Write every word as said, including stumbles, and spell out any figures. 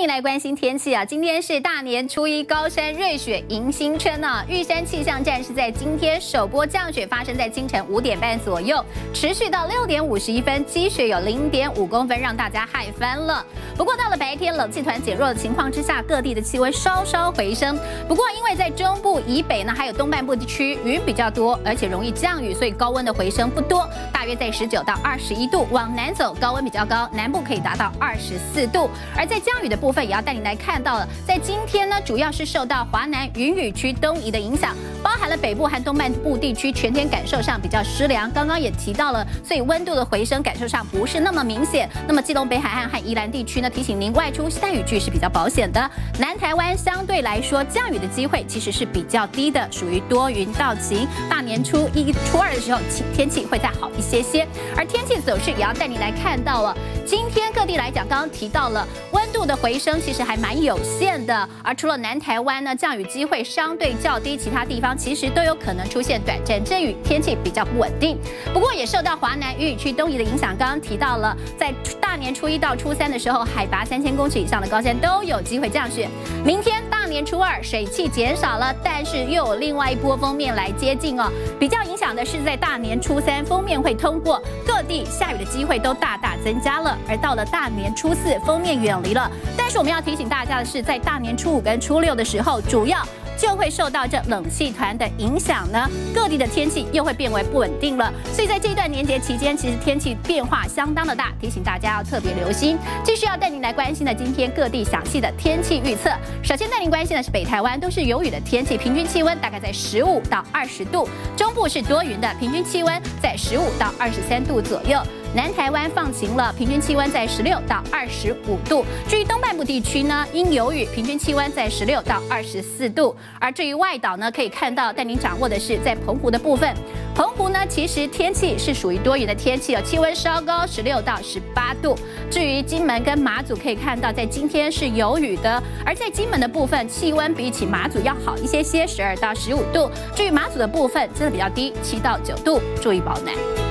你来关心天气啊！今天是大年初一，高山瑞雪迎新春啊！玉山气象站是在今天首波降雪发生在清晨五点半左右，持续到六点五十一分，积雪有零点五公分，让大家害翻了。不过到了白天，冷气团减弱的情况之下，各地的气温稍稍回升。不过因为在中部以北呢，还有东半部地区云比较多，而且容易降雨，所以高温的回升不多，大约在十九到二十一度。往南走，高温比较高，南部可以达到二十四度。而在降雨的部分也要带你来看到了，在今天呢，主要是受到华南云雨区东移的影响，包含了北部和东半部地区，全天感受上比较湿凉。刚刚也提到了，所以温度的回升感受上不是那么明显。那么基隆北海岸和宜兰地区呢，提醒您外出带雨具是比较保险的。南台湾相对来说降雨的机会其实是比较低的，属于多云到晴。大年初一、初二的时候，天气会再好一些些。而天气走势也要带你来看到了，今天各地来讲，刚刚提到了温度的回升其实还蛮有限的，而除了南台湾呢，降雨机会相对较低，其他地方其实都有可能出现短暂阵雨，天气比较不稳定。不过也受到华南云雨区东移的影响，刚刚提到了，在大年初一到初三的时候，海拔三千公尺以上的高山都有机会降雪。明天大年初二，水汽减少了，但是又有另外一波锋面来接近哦。比较影响的是在大年初三，锋面会通过，各地下雨的机会都大大增加了。而到了大年初四，锋面远离了，但是我们要提醒大家的是，在大年初五跟初六的时候，主要就会受到这冷气团的影响呢，各地的天气又会变为不稳定了。所以在这一段年节期间，其实天气变化相当的大，提醒大家要特别留心。继续要带您来关心的今天各地详细的天气预测。首先带您关心的是北台湾都是有雨的天气，平均气温大概在十五到二十度，中部是多云的，平均气温在十五到二十三度左右。南台湾放晴了，平均气温在十六到二十五度。至于东半部地区呢，因有雨，平均气温在十六到二十四度。而至于外岛呢，可以看到带您掌握的是在澎湖的部分。澎湖呢，其实天气是属于多云的天气哦，气温稍高，十六到十八度。至于金门跟马祖，可以看到在今天是有雨的，而在金门的部分，气温比起马祖要好一些些，十二到十五度。至于马祖的部分，真的比较低，七到九度，注意保暖。